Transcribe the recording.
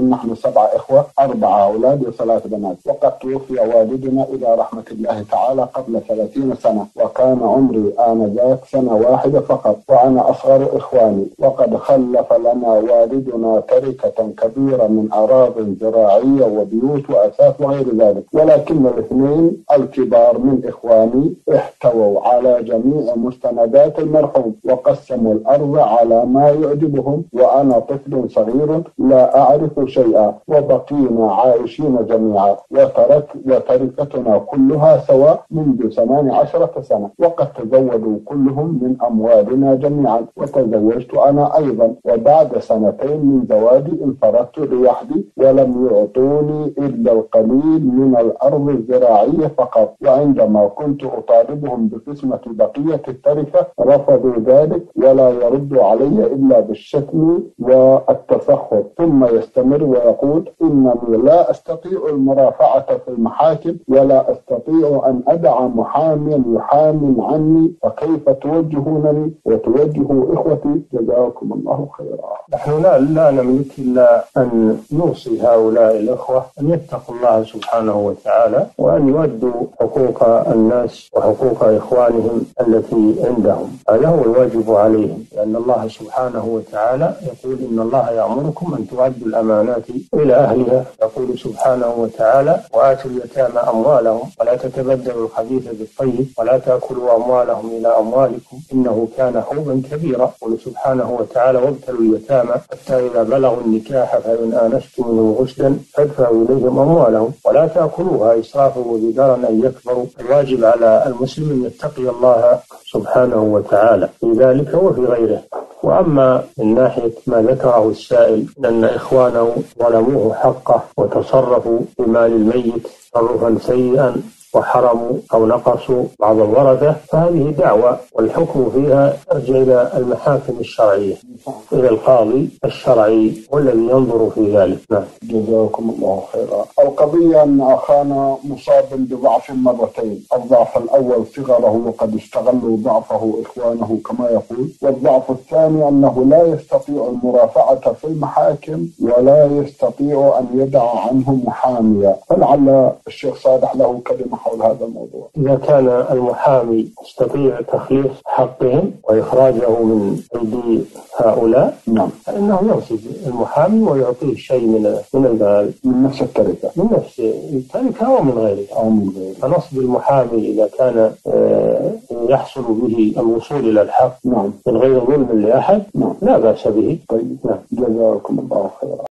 نحن 7 إخوة، 4 أولاد و3 بنات، وقد توفي والدنا إلى رحمة الله تعالى قبل 30 سنة، وكان عمري آنذاك 1 سنة فقط، وأنا أصغر إخواني. وقد خلف لنا والدنا تركة كبيرة من أراضٍ زراعية وبيوت وأثاث وغير ذلك، ولكن الاثنين الكبار من إخواني احتووا على جميع مستندات المرحوم وقسموا الأرض على ما يعجبهم، وأنا طفل صغير لا أعرف شيئا، وبقينا عايشين جميعا، وتركتنا كلها سواء منذ 18 سنة، وقد تزودوا كلهم من أموالنا جميعا، وتزوجت أنا أيضا، وبعد 2 سنين من زواجي انفردت لوحدي، ولم يعطوني إلا القليل من الأرض الزراعية فقط، وعندما كنت أطالبهم بقسمة بقية التركة رفضوا ذلك، ولا يرد علي إلا بالشتم والتسخط، ثم يستمر ويقول إنني لا أستطيع المرافعة في المحاكم، ولا أستطيع أن أدع محاميا يحامي عني، فكيف توجهونني وتوجهوا إخوتي؟ جزاكم الله خيرا. نحن لا نملك إلا أن نوصي هؤلاء الأخوة أن يتقوا الله سبحانه وتعالى، وأن يؤدوا حقوق الناس وحقوق إخوانهم التي عندهم، هذا هو الواجب عليهم، لأن الله سبحانه وتعالى يقول إن الله يأمركم أن تؤدوا الأمانات إلى أهلها، يقول سبحانه وتعالى وآتوا اليتامى أموالهم ولا تتبدلوا الخبيث بالطيب ولا تأكلوا أموالهم إلى أموالكم إنه كان حوبا كبيرا، يقول سبحانه وتعالى وابتلوا اليتامى حتى إذا بلغوا النكاح فإن آنستم منهم رشدا فادفعوا إليهم أموالهم ولا تأكلوها إسرافا وبدارا أن يكبروا. الواجب على المسلم أن يتقي الله سبحانه وتعالى في ذلك وفي غيره. وأما من ناحية ما ذكره السائل أن إخوانه ظلموه حقه وتصرفوا بمال الميت تصرفا سيئا وحرموا أو نقصوا بعض الورثة، فهذه دعوة والحكم فيها يرجع إلى المحاكم الشرعية، إلى القاضي الشرعي والذي ينظر في ذلك. جزاكم الله خيرا. القضية أن أخانا مصاب بضعف مرتين، الضعف الأول صغره وقد استغلوا ضعفه إخوانه كما يقول، والضعف الثاني أنه لا يستطيع المرافعة في المحاكم ولا يستطيع أن يدع عنه محاميا، فلعل الشيخ صالح له كلمة حول هذا الموضوع. إذا كان المحامي يستطيع تخليص حقهم وإخراجه من أيدي هؤلاء فإنه يرصد المحامي ويعطيه شيء من المال، من نفس التركة، من نفس التركة أو من غيرها. فنصب المحامي إذا كان يحصل به الوصول إلى الحق من غير ظلم لأحد لا بأس به. طيب. جزاكم الله خيرا.